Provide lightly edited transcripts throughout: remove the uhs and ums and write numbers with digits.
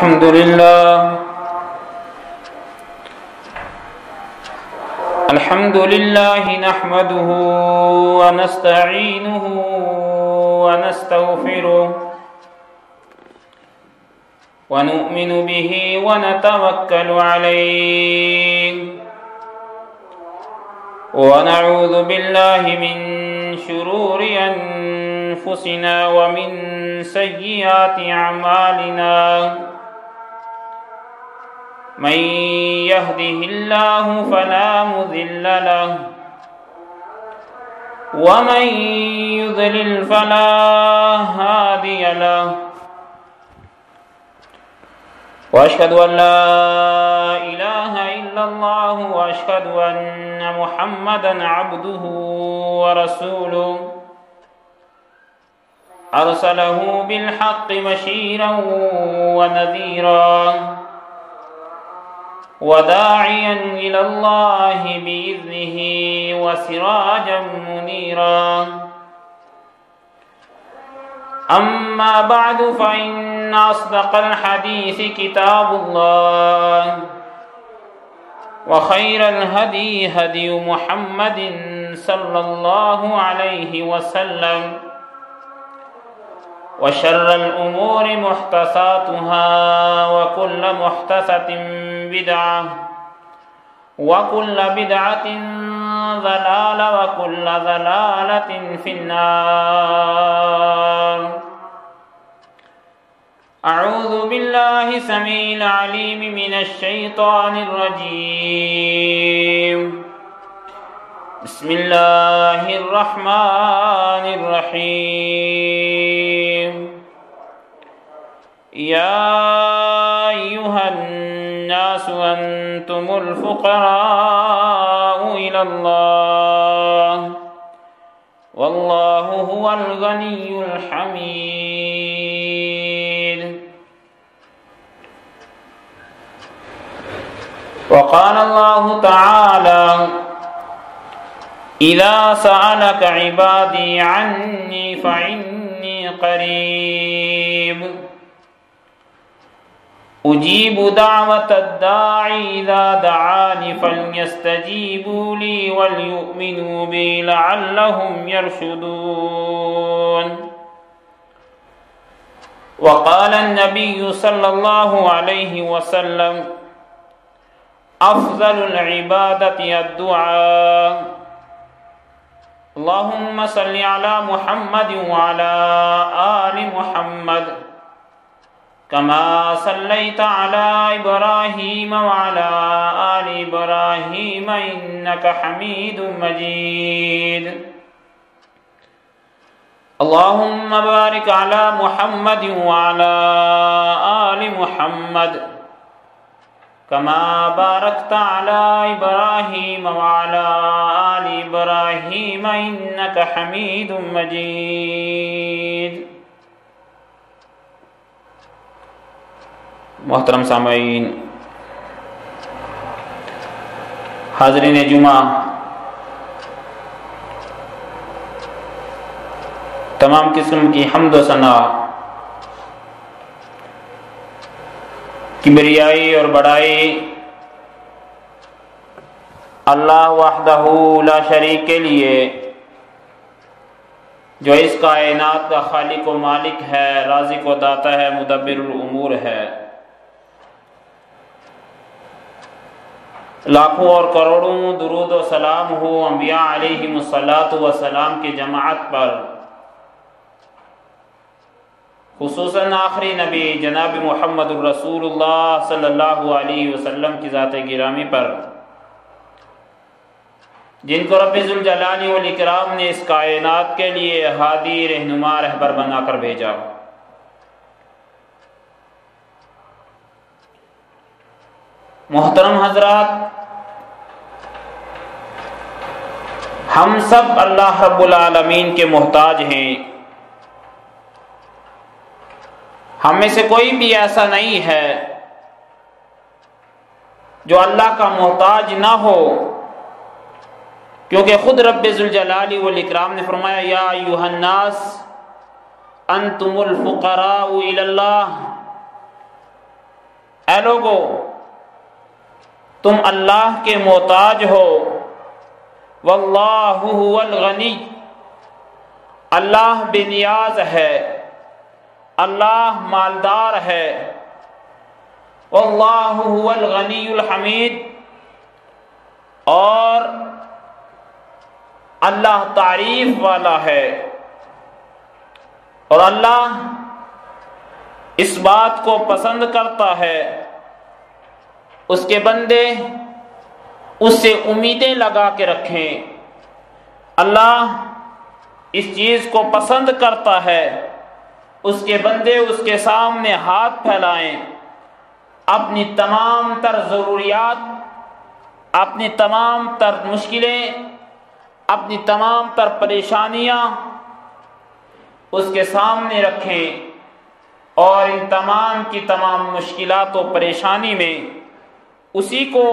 الحمد لله نحمده ونستعينه ونستغفره ونؤمن به ونتوكل عليه ونعوذ بالله من شرور أنفسنا ومن سيئات أعمالنا من يهده الله فلا مضل له ومن يضلل فلا هادي له وأشهد أن لا إله إلا الله وأشهد أن محمدا عبده ورسوله أرسله بالحق بشيرا ونذيرا وداعيا إلى الله بإذنه وسراجا منيرا أما بعد فإن أصدق الحديث كتاب الله وخير الهدي هدي محمد صلى الله عليه وسلم وشر الأمور محدثاتها وكل محدثة بدعة وكل بدعة ضلالة وكل ضلالة في النار. أعوذ بالله السميع العليم من الشيطان الرجيم. بسم الله الرحمن الرحيم. يا أيها الناس أنتم الفقراء إلى الله والله هو الغني الحميد. وقال الله تعالى إذا سألك عبادي عني فإني قريب أجيب دعوة الداعي إذا دعاني فليستجيبوا لي وليؤمنوا بي لعلهم يرشدون. وقال النبي صلى الله عليه وسلم أفضل العبادة الدعاء. اللهم صل على محمد وعلى آل محمد كما صليت على إبراهيم وعلى آل إبراهيم إنك حميد مجيد. اللهم بارك على محمد وعلى آل محمد كما باركت على إبراهيم وعلى آل إبراهيم إنك حميد مجيد. محترم سامعین، حاضرین جمعہ، تمام قسم کی حمد و ثنا، کبریائی اور بڑائی اللہ وحدہ لا شریک کے لیے، جو اس کائنات کا خالق و مالک ہے، رازق و داتا ہے، مدبر الامور ہے. لاکھوں اور کروڑوں درود و سلام ہو انبیاء علیہم الصلاۃ والسلام کی جماعت پر، خصوصاً آخری نبی جناب محمد الرسول اللہ صلی اللہ علیہ وسلم کی ذات گرامی پر، جن کو رب ذوالجلال والاکرام نے اس کائنات کے لیے ہادی، رہنما، رہبر بنا کر بھیجا. محترم حضرات، ہم سب اللہ رب العالمین کے محتاج ہیں. ہم میں سے کوئی بھی ایسا نہیں ہے جو اللہ کا محتاج نہ ہو، کیونکہ خود رب ذوالجلال والاکرام نے فرمایا یا ایھا الناس انتم الفقراء الی اللہ، اے لوگو تم اللہ کے محتاج ہو، واللہ هو الغنی، اللہ بے نیاز ہے، اللہ مالدار ہے، واللہ هو الغنی الحمید، اور اللہ تعریف والا ہے، اور اللہ اس بات کو پسند کرتا ہے اس کے بندے اس سے امیدیں لگا کے رکھیں۔ اللہ اس چیز کو پسند کرتا ہے اس کے بندے اس کے سامنے ہاتھ پھیلائیں، اپنی تمام تر ضروریات، اپنی تمام تر مشکلیں، اپنی تمام تر پریشانیاں اس کے سامنے رکھیں، اور ان تمام کی تمام مشکلات و پریشانی میں اسی کو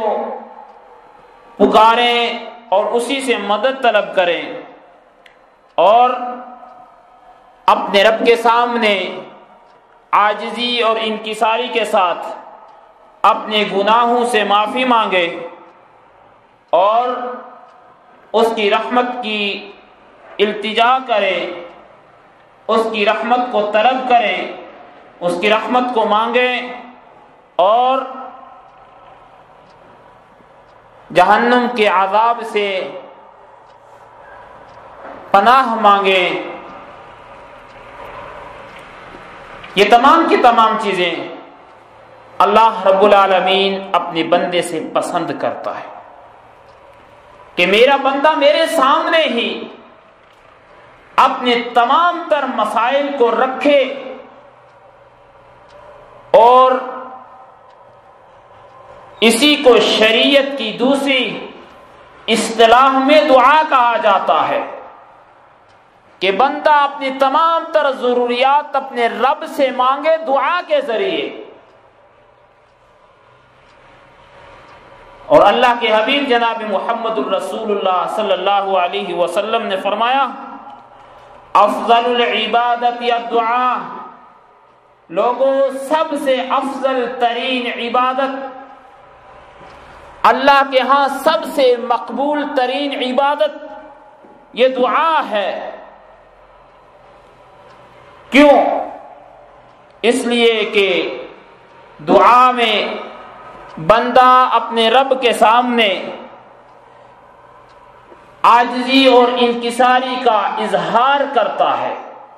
پکاریں اور اسی سے مدد طلب کریں، اور اپنے رب کے سامنے عاجزی اور انکساری کے ساتھ اپنے گناہوں سے معافی مانگے، اور اس کی رحمت کی التجا کریں، اس کی رحمت کو طلب کریں، اس کی رحمت کو مانگیں، اور جہنم کے عذاب سے پناہ مانگیں۔ یہ تمام کی تمام چیزیں اللہ رب العالمین اپنے بندے سے پسند کرتا ہے کہ میرا بندہ میرے سامنے ہی اپنے تمام تر مسائل کو رکھے، اور اسی کو شریعت کی دوسری اصطلاح میں دعا کہا جاتا ہے کہ بندہ اپنی تمام تر ضروریات اپنے رب سے مانگے دعا کے ذریعے۔ اور اللہ کے حبیب جناب محمد الرسول اللہ صلی اللہ علیہ وسلم نے فرمایا افضل العبادت الدعاء، لوگوں سب سے افضل ترین عبادت، اللہ کے ہاں سب سے مقبول ترین عبادت یہ دعا ہے۔ کیوں؟ اس لیے کہ دعا میں بندہ اپنے رب کے سامنے عاجزی اور انکساری کا اظہار کرتا ہے۔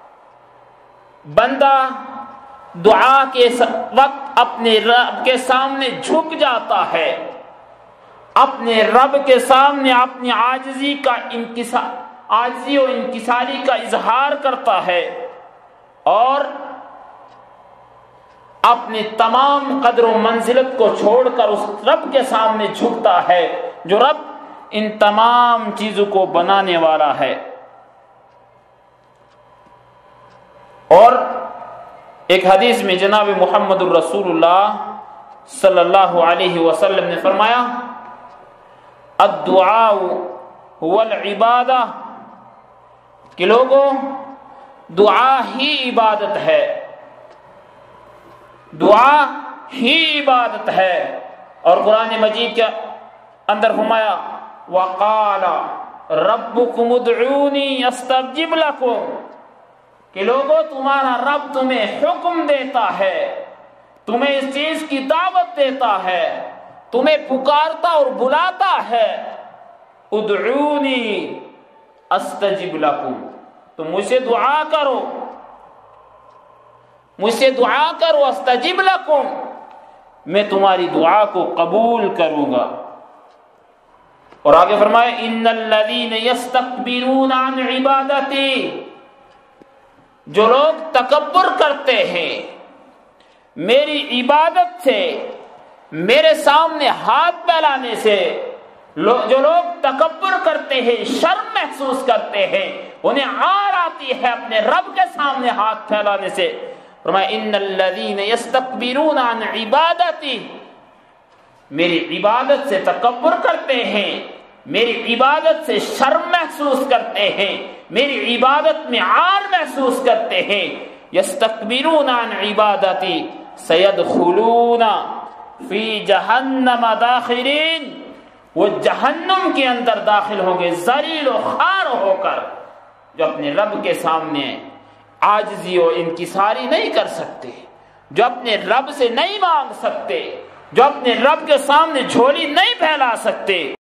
بندہ دعا کے وقت اپنے رب کے سامنے جھک جاتا ہے، اپنے رب کے سامنے اپنی عاجزی اور انکساری کا اظہار کرتا ہے، اور اپنی تمام قدر و منزلت کو چھوڑ کر اس رب کے سامنے جھکتا ہے جو رب ان تمام چیزوں کو بنانے والا ہے۔ اور ایک حدیث میں جناب محمد الرسول اللہ صلی اللہ علیہ وسلم نے فرمایا الدعاء هو العبادہ، کہ لوگوں دعا ہی عبادت ہے، دعا ہی عبادت ہے۔ اور قرآن مجید کے اندر فرمایا وقال ربکم ادعونی استجب لکم، کہ لوگوں تمہارا رب تمہیں حکم دیتا ہے، تمہیں اس چیز کی دعوت دیتا ہے، تمہیں پکارتا اور بلاتا ہے ادعونی استجب لکم، تم مجھ سے دعا کرو، مجھ سے دعا کرو، استجب لکم، میں تمہاری دعا کو قبول کروں گا۔ اور آگے فرمائے ان الذین یستکبرون عن عبادتی، جو لوگ تکبر کرتے ہیں میری عبادت سے، میرے سامنے ہاتھ پھیلانے سے، جو لوگ تکبر کرتے ہیں، شرم محسوس کرتے ہیں، انہیں عار آتی ہے اپنے رب کے سامنے ہاتھ پھیلانے سے، فرمایا ان الذین یستکبرون عن عبادتی، میری عبادت سے تکبر کرتے ہیں، میری عبادت سے شرم محسوس کرتے ہیں، میری عبادت میں عار محسوس کرتے ہیں، یستکبرون عن عبادتی سیدخلون فی جہنم داخرین، وہ جہنم کے اندر داخل ہوں گے ذلیل و خوار ہو کر، جو اپنے رب کے سامنے عاجزی و انکساری نہیں کر سکتے، جو اپنے رب سے نہیں مانگ سکتے، جو اپنے رب کے سامنے جھولی نہیں پھیلا سکتے۔